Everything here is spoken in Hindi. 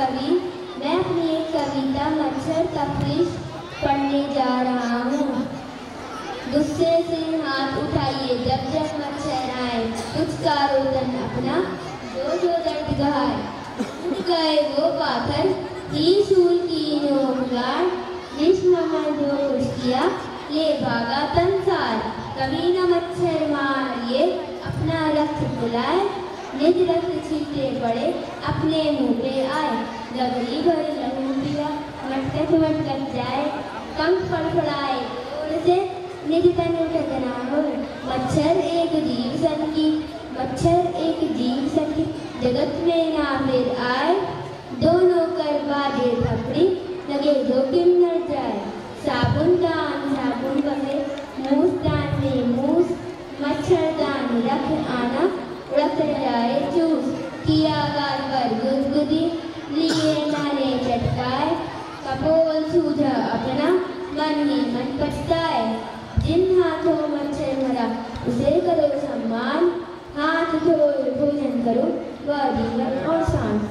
कवि। मैं अपनी एक कविता मच्छर तफरीश पढ़ने जा रहा हूँ। गुस्से से हाथ उठाइए जब जब मच्छर आए, कुछ का रोदन अपना जो जो दर्द गहाए। उठ गए वो पाथर ही सूल की नोक गाड़, जिस्म में जो कुछ किया ये भागा संसार। कभी न मच्छर मारिए अपना रक्त बुलाए, निज रक्त छींटे पड़े अपने मुंह पे आए। गगरी भरी लहू पिया मटकट जाए, पंख फड़फड़ाए जोर से निज तन टकरा हो। मच्छर एक जीव संगी, मच्छर एक जीव संगी, जगत में ना फिर आए। दोनों कर बाजे थपड़ी लगे जो किन्नर जाए। साबुन दान साबुन बहे, मूस दान में मूस, मच्छरदान रख आना रख जाए चूस। किया गाल पर गुदगुदी लिए नाने चटकाए, कपोल सूझा अपना मन ही मन पछताए। जिन हाथों मच्छर मरा उसे करो सम्मान, हाथ धोए भोजन करो वह जीवन और शांत।